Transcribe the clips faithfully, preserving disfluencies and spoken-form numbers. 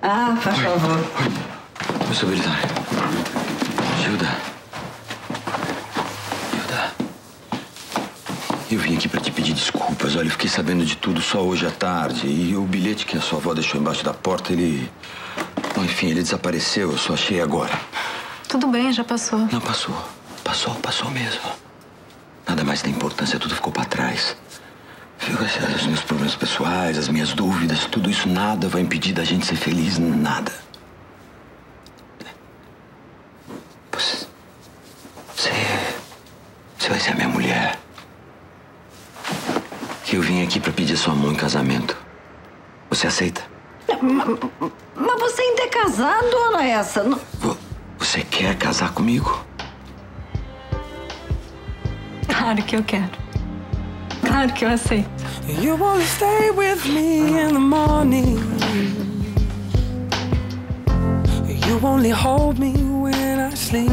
Ah, faz favor. Meu secretário. Gilda. Gilda. Eu vim aqui pra te pedir desculpas. Olha, eu fiquei sabendo de tudo só hoje à tarde. E o bilhete que a sua avó deixou embaixo da porta, ele... Bom, enfim, ele desapareceu. Eu só achei agora. Tudo bem, já passou. Não, passou. Passou, passou mesmo. Nada mais tem importância, tudo ficou pra trás. Viu? Os meus problemas pessoais, as minhas dúvidas, tudo isso, nada vai impedir da gente ser feliz, nada. Você... Você... Você vai ser a minha mulher. Eu vim aqui pra pedir sua mão em casamento. Você aceita? Mas você ainda é casado, ora essa? Não... Você quer casar comigo? Claro que eu quero. Claro que eu aceito. You wanna stay with me in the morning. You only hold me when I sleep.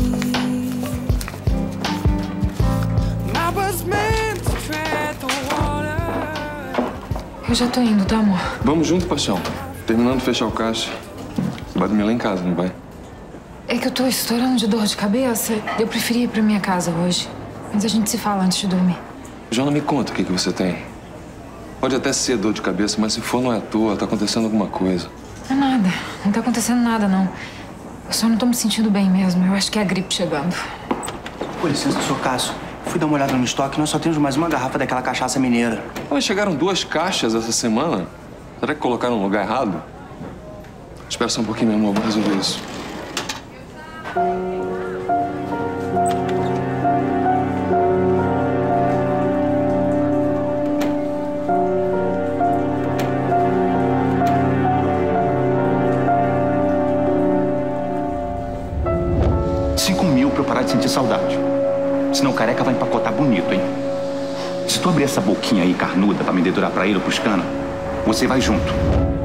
I was meant to tread the water. Eu já tô indo, tá, amor? Vamos junto, paixão. Terminando de fechar o caixa. Você vai dormir lá em casa, não vai? É que eu tô estourando de dor de cabeça. Eu preferi ir pra minha casa hoje. Mas a gente se fala antes de dormir. Joana, me conta o que, que você tem. Pode até ser dor de cabeça, mas se for não é à toa, tá acontecendo alguma coisa. Não é nada. Não tá acontecendo nada, não. Eu só não tô me sentindo bem mesmo. Eu acho que é a gripe chegando. Com licença, senhor Cássio. Fui dar uma olhada no estoque e nós só temos mais uma garrafa daquela cachaça mineira. Mas chegaram duas caixas essa semana. Será que colocaram no lugar errado? Espera só um pouquinho, meu amor. Vou resolver isso. Cinco mil pra eu parar de sentir saudade. Senão o careca vai empacotar bonito, hein? Se tu abrir essa boquinha aí carnuda pra me dedurar pra ele ou pros cana, você vai junto.